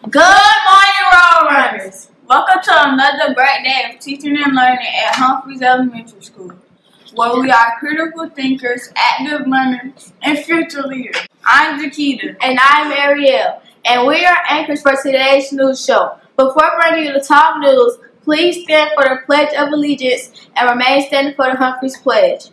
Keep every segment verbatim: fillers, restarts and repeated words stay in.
Good morning, Road Runners. Welcome to another great day of teaching and learning at Humphreys Elementary School, where we are critical thinkers, active learners, and future leaders. I'm Jakita. And I'm Ariel. And we are anchors for today's news show. Before bringing you the top news, please stand for the Pledge of Allegiance and remain standing for the Humphreys Pledge.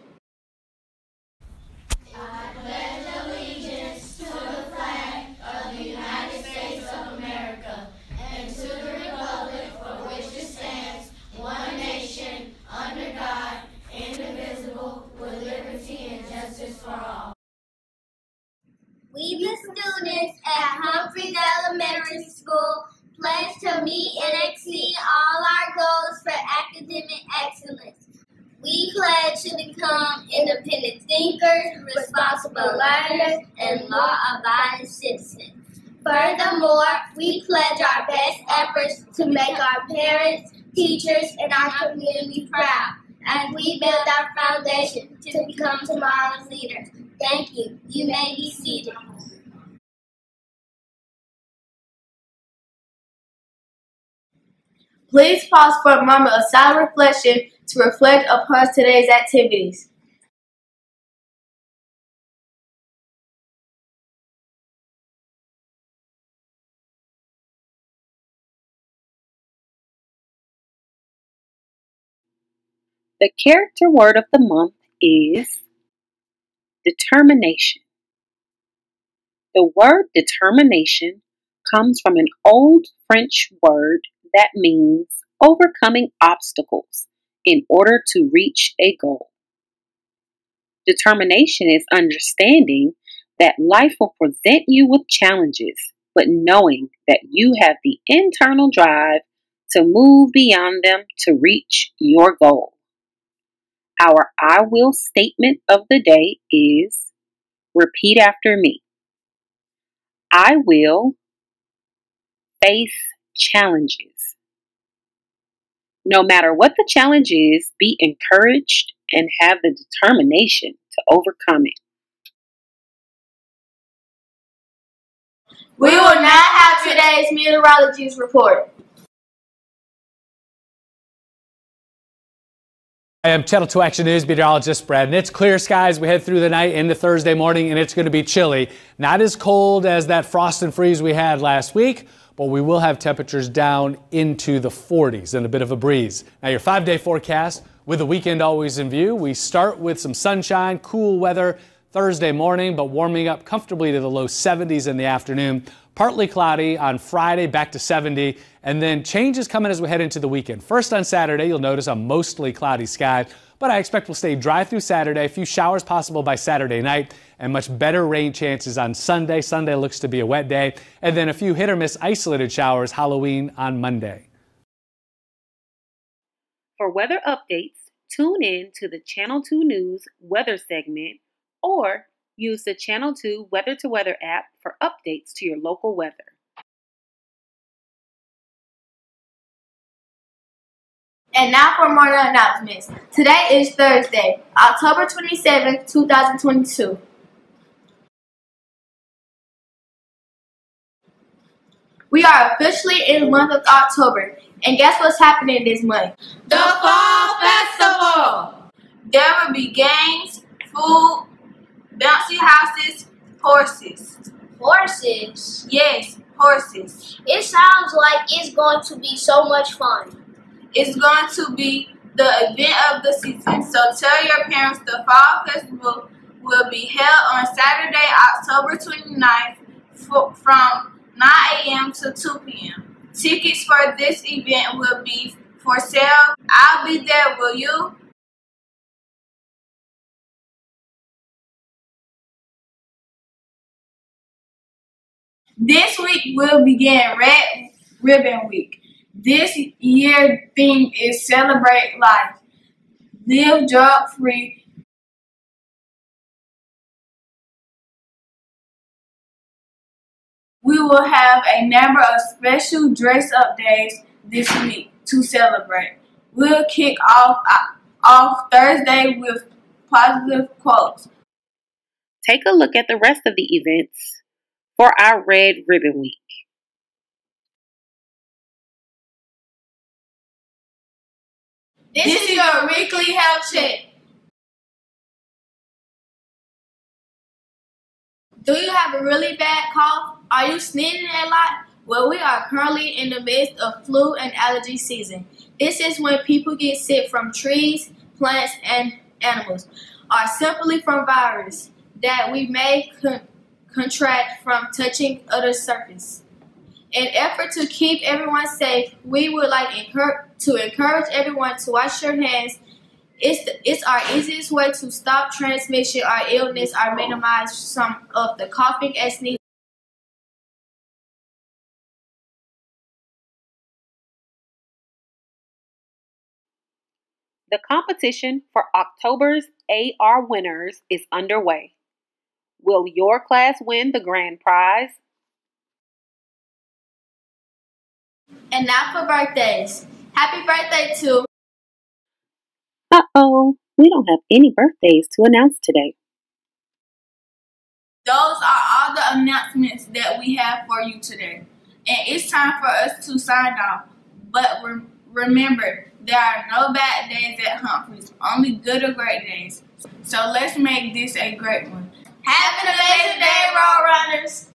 We, the students at Humphreys Elementary School, pledge to meet and exceed all our goals for academic excellence. We pledge to become independent thinkers, responsible learners, and law-abiding citizens. Furthermore, we pledge our best efforts to make our parents, teachers, and our community proud as we build our foundation to become tomorrow's leaders. Thank you. You may be seated. Please pause for a moment of silent reflection to reflect upon today's activities. The character word of the month is determination. The word determination comes from an old French word that means overcoming obstacles in order to reach a goal. Determination is understanding that life will present you with challenges, but knowing that you have the internal drive to move beyond them to reach your goal. Our I will statement of the day is, repeat after me. I will face challenges. No matter what the challenge is, be encouraged and have the determination to overcome it. We will now have today's meteorologist report. I am Channel two Action News meteorologist Brad, and it's clear skies. We head through the night into Thursday morning, and it's going to be chilly. Not as cold as that frost and freeze we had last week, but we will have temperatures down into the forties and a bit of a breeze. Now, your five-day forecast with the weekend always in view. We start with some sunshine, cool weather Thursday morning, but warming up comfortably to the low seventies in the afternoon. Partly cloudy on Friday, back to seventy, and then changes coming as we head into the weekend. First on Saturday, you'll notice a mostly cloudy sky, but I expect we'll stay dry through Saturday. A few showers possible by Saturday night, and much better rain chances on Sunday. Sunday looks to be a wet day, and then a few hit or miss isolated showers Halloween on Monday. For weather updates, tune in to the Channel two News weather segment or use the Channel two Weather to Weather app for updates to your local weather. And now for more announcements. Today is Thursday, October twenty-seventh, two thousand twenty-two. We are officially in the month of October, and guess what's happening this month? The Fall Festival. There will be games, food, bouncy houses, horses. Horses? Yes, horses. It sounds like it's going to be so much fun. It's going to be the event of the season, so tell your parents the Fall Festival will be held on Saturday, October twenty-ninth from nine a m to two p m Tickets for this event will be for sale. I'll be there, will you? This week will begin Red Ribbon Week. This year's theme is Celebrate Life. Live drug-free. We will have a number of special dress-up days this week to celebrate. We'll kick off, off Thursday with positive quotes. Take a look at the rest of the events for our Red Ribbon Week. This, this is your weekly health check. Do you have a really bad cough? Are you sneezing a lot? Well, we are currently in the midst of flu and allergy season. This is when people get sick from trees, plants, and animals, or simply from virus that we may con contract from touching other surface. In effort to keep everyone safe, we would like encourage, to encourage everyone to wash your hands. It's, the, it's our easiest way to stop transmission or illness or minimize some of the coughing and sneezing. The competition for October's A R winners is underway. Will your class win the grand prize? And now for birthdays. Happy birthday to... Uh-oh, we don't have any birthdays to announce today. Those are all the announcements that we have for you today. And it's time for us to sign off. But re remember, there are no bad days at Humphreys, only good or great days. So let's make this a great one. Have an amazing day, Road Runners!